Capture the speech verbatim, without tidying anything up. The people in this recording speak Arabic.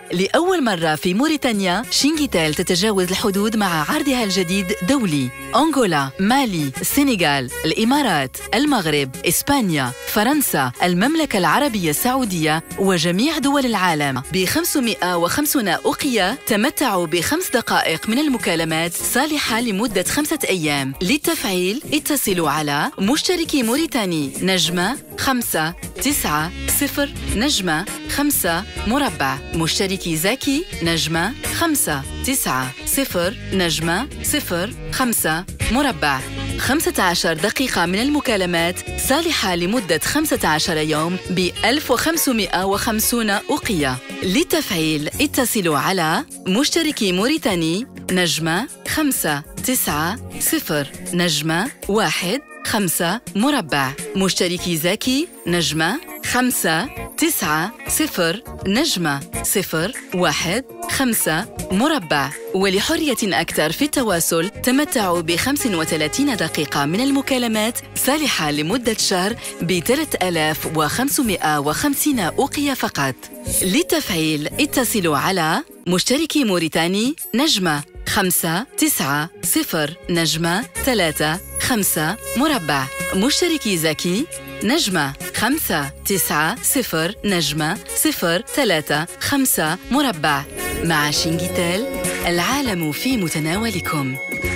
لأول مرة في موريتانيا شينجيتال تتجاوز الحدود مع عرضها الجديد دولي. أنغولا، مالي، السنغال، الإمارات، المغرب، إسبانيا، فرنسا، المملكة العربية السعودية وجميع دول العالم. ب خمسمائة وخمسين أوقية تمتعوا بخمس دقائق من المكالمات صالحة لمدة خمسة أيام. للتفعيل اتصلوا على مشتركي موريتاني نجمة خمسة تسعة صفر نجمة خمسة مربع. مشتركي زكي نجمة خمسة تسعة صفر نجمة صفر خمسة مربع. خمسة عشر دقيقة من المكالمات صالحة لمدة خمسة عشر يوم ب ألف وخمسمائة وخمسين أوقية. للتفعيل اتصلوا على مشتركي موريتاني نجمة خمسة تسعة صفر نجمة واحد خمسة مربع. مشتركي زكي نجمة خمسة تسعة صفر نجمة صفر واحد خمسة مربع. ولحرية أكثر في التواصل تمتعوا ب خمس وثلاثين دقيقة من المكالمات صالحة لمدة شهر ب ثلاثة آلاف وخمسمائة وخمسين أوقية فقط. للتفعيل اتصلوا على مشتركي موريتاني نجمة خمسة تسعة صفر نجمة ثلاثة خمسة مربع. مشتركي زكي نجمة خمسة تسعة صفر نجمة صفر ثلاثة خمسة مربع. مع شينجيتال العالم في متناولكم.